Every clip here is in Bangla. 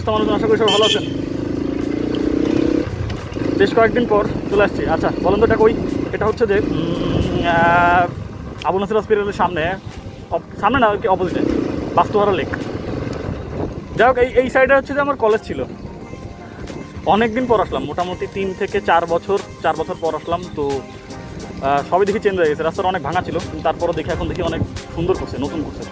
অবস্থা মানুষজন? আশা করি সবাই ভালো আছেন। বেশ কয়েকদিন পর চলে আসছি। আচ্ছা বলেন তো এটা কই? এটা হচ্ছে যে আবু নাসির হসপিটালের সামনে, সামনে না কি অপোজিটে, বাস্তুহারা লেক। যাই হোক, এই সাইডে হচ্ছে যে আমার কলেজ ছিল। অনেক দিন পর আসলাম, মোটামুটি 3 থেকে 4 বছর পর আসলাম। তো সবই দেখি চেঞ্জ হয়ে গেছে, রাস্তাটা অনেক ভাঙা ছিল, কিন্তু তারপরও দেখি এখন দেখি অনেক সুন্দর করছে, নতুন করছে।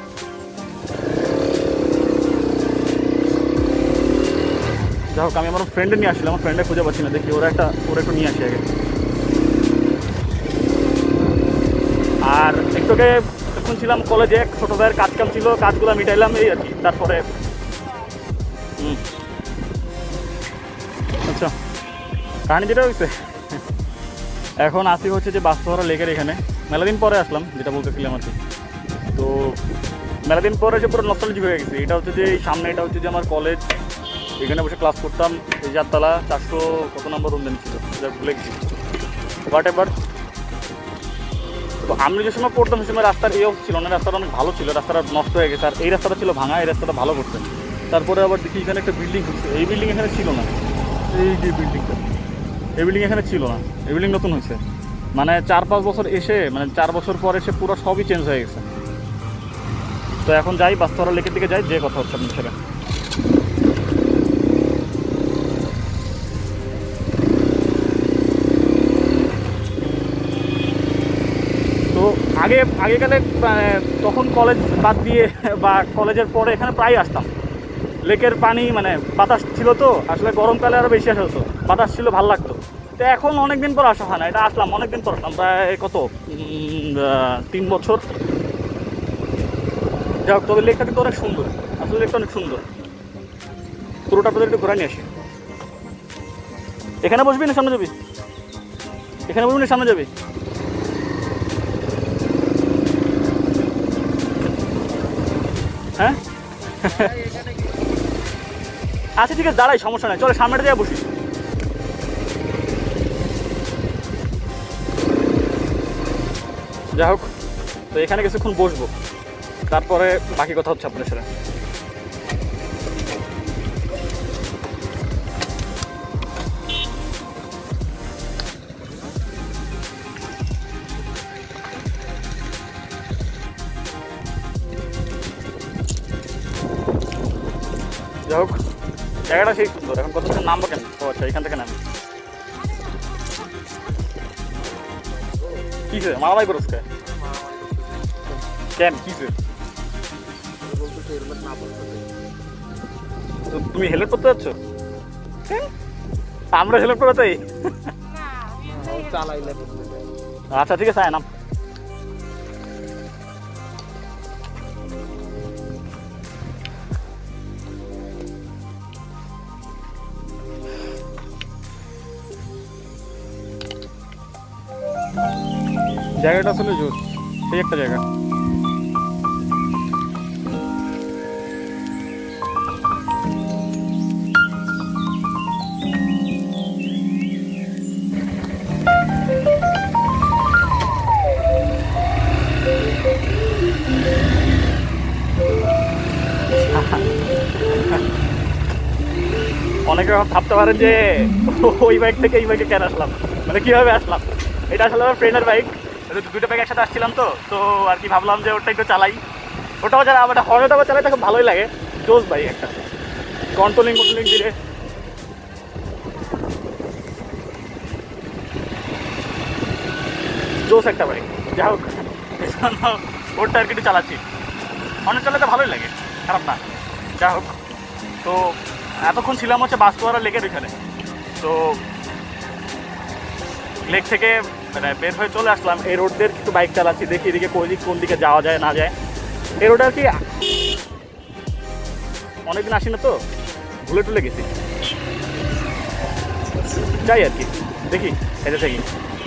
যাই হোক, আমি আমার ফ্রেন্ডে নিয়ে আসছিলাম, আমার ফ্রেন্ডে খুঁজে পাচ্ছি না, দেখি ওরা একটু নিয়ে আসি আগে। আর একটুকে যখন ছিলাম কলেজে, এক ছোটো ভাইয়ের কাম ছিল, কাজগুলো মিটাইলাম এই আর কি। তারপরে আচ্ছা, কাহিনি যেটা হয়েছে, এখন আসি হচ্ছে যে বাস্তুহারা লেকের এখানে। মেলা দিন পরে আসলাম, যেটা বলতেছিলাম আর কি। তো মেলা দিন পরে যে পুরো নস্টালজিক হয়ে গেছে। এটা হচ্ছে যে এই সামনে, এটা হচ্ছে যে আমার কলেজ, এখানে বসে ক্লাস করতাম। এই 4 তলা 400 কত নম্বর রুম ছিল, যা ভুলে গেছি, হোয়াট এভার। তো আমি যে সময় পড়তাম সে সময় রাস্তার এই ছিল না, রাস্তাটা অনেক ভালো ছিল, রাস্তাটা নষ্ট হয়ে গেছে। আর এই রাস্তাটা ছিল ভাঙা, এই রাস্তাটা ভালো করছে। তারপরে আবার দেখি এখানে একটা বিল্ডিং হচ্ছে, এই বিল্ডিং এখানে ছিল না। এই যে বিল্ডিংটা, এই বিল্ডিং এখানে ছিল না, এই বিল্ডিং নতুন হয়েছে। মানে 4-5 বছর এসে, মানে 4 বছর পর এসে পুরো সবই চেঞ্জ হয়ে গেছে। তো এখন যাই বাস্তুহারা লেকের দিকে যাই, যে কথা হচ্ছে আপনার ছেলে। তো আগেকালে তখন কলেজ বাদ দিয়ে বা কলেজের পরে এখানে প্রায় আসতাম। লেকের পানি মানে বাতাস ছিল, তো আসলে গরমকালে আরও বেশি আসা হতো, বাতাস ছিল, ভালো লাগতো। তো এখন অনেক দিন পর আসা হয় না, এটা আসলাম অনেক দিন পর আসলাম, প্রায় কত 3 বছর। যাই হোক, তবে লেকটা কিন্তু অনেক সুন্দর, আসলে লেকটা অনেক সুন্দর। পুরোটা আপনাদের একটু ঘোরা নিয়ে আসি। এখানে বসবি না সামনে যাবি? এখানে বসবি না সামনে যাবি? হ্যাঁ আচ্ছা ঠিক আছে, দাঁড়াই, সমস্যা নাই, চলে সামনেটা দিয়ে বসি। যাই হোক, তো এখানে কিছুক্ষণ বসবো, তারপরে বাকি কথা হচ্ছে আপনার সাথে। যাই হোক, জায়গাটা সেই সুন্দর। এখন কথা হচ্ছে নামবো কেন? ও আচ্ছা, এখান থেকে নামি। কিসে মারামারি করছ কেন? কিসে? তুমি হেলমেট করতে যাচ্ছ? আমরা হেলমেট করে তাই? আচ্ছা ঠিক আছে, নাম। জায়গাটা আসলে জোর, সেই একটা জায়গা। অনেকে ভাবতে পারেন যে ওই বাইক থেকে এই বাইকে কেন আসলাম, মানে কীভাবে আসলাম। এটা আসলে আমার ফ্রেন্ডের বাইক, দুটো বাইক একসাথে আসছিলাম। তো আর কি ভাবলাম যে ওটা একটু চালাই, ওটাও যারা আমার হর্নেটাও চালাই, তাকে ভালোই লাগে। জোস বাইক একটা, কন্ট্রোলিং দিলে জোস একটা বাইক। যাই হোক, ওটা আর কি একটু চালাচ্ছি, হর্নে চালাতে ভালোই লাগে, খারাপ না। যাই হোক, তো এতক্ষণ ছিলাম হচ্ছে বাস্তুহারা লেকের এখানে। তো লেক থেকে মানে বের হয়ে চলে আসলাম, এই রোড দিয়ে একটু বাইক চালাচ্ছি, দেখি এদিকে কোন দিকে যাওয়া যায় না যায়। এই রোডে আর কি অনেকদিন আসি না, তো ভুলে টুলে গেছি, যাই আর কি, দেখি হেঁটে থাকি।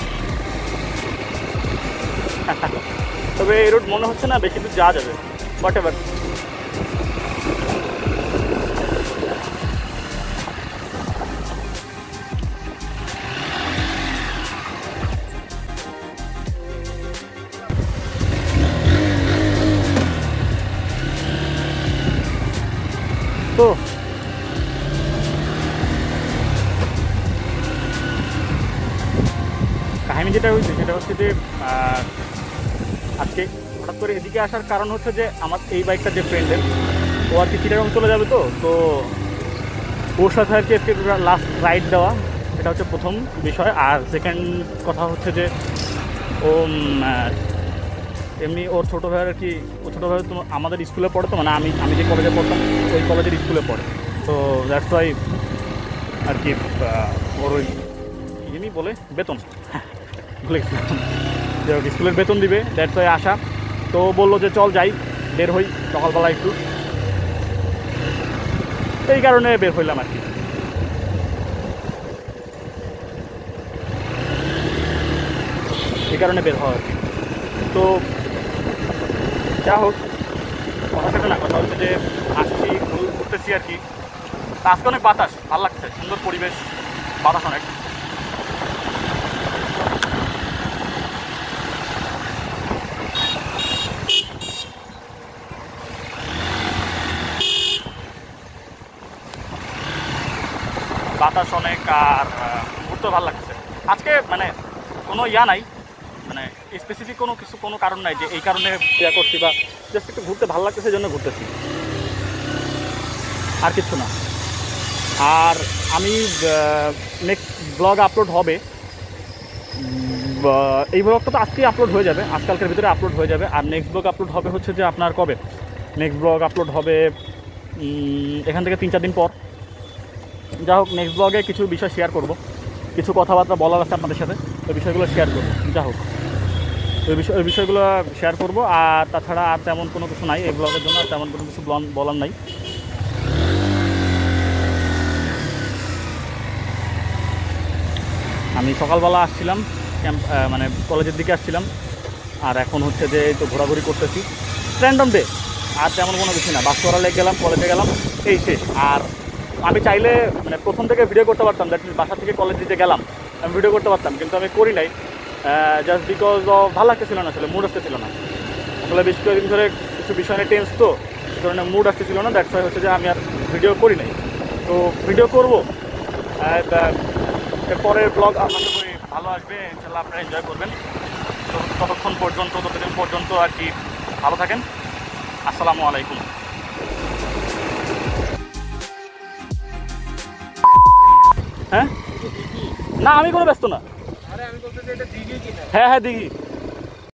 তবে এই রোড মনে হচ্ছে না বেশি দূর যাওয়া যাবে, হোয়াট এভার। তো কাহিনী যেটা হয়েছে সেটা হচ্ছে যে আজকে হঠাৎ করে এদিকে আসার কারণ হচ্ছে যে আমার এই বাইকটা যে ফ্রেন্ডের, ও আর কি চিটাগাং চলে যাবে, তো ওর সাথে আর কি আজকে লাস্ট রাইড দেওয়া, এটা হচ্ছে প্রথম বিষয়। আর সেকেন্ড কথা হচ্ছে যে ও এমনি ওর ছোটো ভাইয়ের আর কি, ও ছোটো ভাই তো আমাদের স্কুলে পড়ে, তো মানে আমি যে কলেজে পড়তাম ওই কলেজের স্কুলে পড়ে, তো দ্যাটস ওয়াই আর কি ওর ওই এমনি বলে বেতন ভুলে গেছিলাম, যে স্কুলের বেতন দিবে, দ্যাটস ওয়াই আসা। তো বললো যে চল যাই, বের হই সকালবেলা একটু, এই কারণে বের হইলাম আর কি। এই কারণে বের হওয়া আর কি। তো যা হোক, কথা সেটা না, কথা হচ্ছে যে আসছি ঘুরতেছি আর কি। আজকে অনেক বাতাস, ভালো লাগছে, সুন্দর পরিবেশ, বাতাস অনেক। বাতাস অনেক, আর ঘুরতেও ভালো লাগছে আজকে। মানে কোনো ইয়া নাই, মানে স্পেসিফিক কোনো কারণ নাই যে এই কারণে ইয়া করছি, বা জাস্ট একটু ঘুরতে ভালো লাগছে সেই জন্য ঘুরতেছি, আর কিছু না। আর আমি নেক্সট ব্লগ আপলোড হবে, এই ব্লগটা তো আজকেই আপলোড হয়ে যাবে, আজকালকের ভিতরে আপলোড হয়ে যাবে। আর নেক্সট ব্লগ আপলোড হবে হচ্ছে যে আপনার কবে, নেক্সট ব্লগ আপলোড হবে এখান থেকে 3-4 দিন পর। যা হোক, নেক্সট ব্লগে কিছু বিষয় শেয়ার করব, কিছু কথাবার্তা বলার আছে আপনাদের সাথে, ওই বিষয়গুলো শেয়ার করব। যা হোক, ওই বিষয়গুলো শেয়ার করব। আর তাছাড়া আর তেমন কোনো কিছু নাই এই ব্লগের জন্য, আর তেমন কোনো কিছু বলার নাই। আমি সকালবেলা আসছিলাম মানে কলেজের দিকে আসছিলাম, আর এখন হচ্ছে যে তো ঘোরাঘুরি করতেছি, র্যান্ডম ডে, আর তেমন কোনো কিছু না। বাস্তুহারা লেক গেলাম, কলেজে গেলাম, এই শেষ। আর আমি চাইলে মানে প্রথম থেকে ভিডিও করতে পারতাম, দ্যাট মিনস বাসা থেকে কলেজ দিতে গেলাম, আমি ভিডিও করতে পারতাম, কিন্তু আমি করি নাই, জাস্ট বিকজ অফ ভালো লাগতেছিল না, আসলে মুড আসতেছিল না। আসলে বেশ কয়েকদিন ধরে কিছু বিষয় নিয়ে টেন্স, তো এই ধরনের মুড আসতেছিল না, দ্যাটস ওয়াই হচ্ছে যে আমি আর ভিডিও করি নাই। তো ভিডিও করবো, পরের ব্লগ আশা করি ভালো আসবে, ইনশাল্লাহ আপনারা এনজয় করবেন। তো ততদিন পর্যন্ত আর কি ভালো থাকেন। আসসালামু আলাইকুম। হ্যাঁ না, আমি কোনো ব্যস্ত না। হ্যাঁ দিঘি।